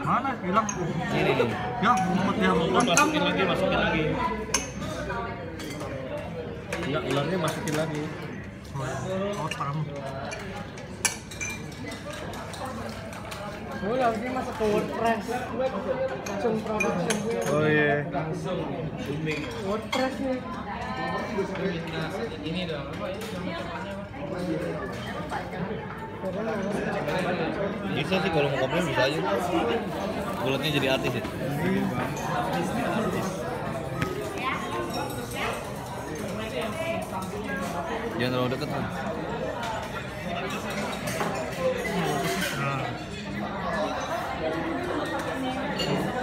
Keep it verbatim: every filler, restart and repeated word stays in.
Mana hilang? Ini nih. Ya, ngumpet dia ngumpet. Masukin lagi, masukin lagi. Enggak, ularnya masukin lagi. Oh, kamu. Oh, harusnya masuk ke WordPress. Langsung production gue. Oh iya. WordPress nih. Ini dong, apa ini Bisa sih kalau mau komplain bisa aja. Bulatnya jadi artis ya. Jangan terlalu dekat kan. Nah.